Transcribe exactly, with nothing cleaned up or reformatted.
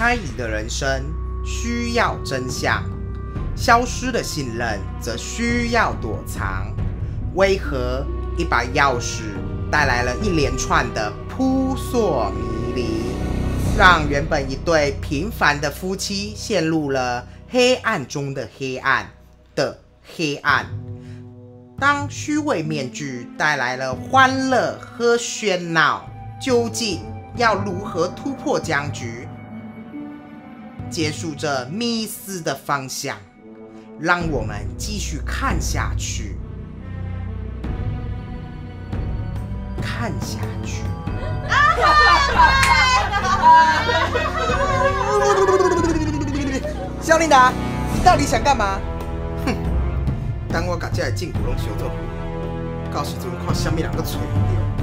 猜疑的人生需要真相，消失的信任则需要躲藏。为何一把钥匙带来了一连串的扑朔迷离，让原本一对平凡的夫妻陷入了黑暗中的黑暗的黑暗？当虚伪面具带来了欢乐和喧闹，究竟要如何突破僵局，结束这迷思的方向？让我们继续看下去，看下去。萧琳达，你到底想干嘛？哼！等我把这个证据拢收做，到时阵看什么人搁找你。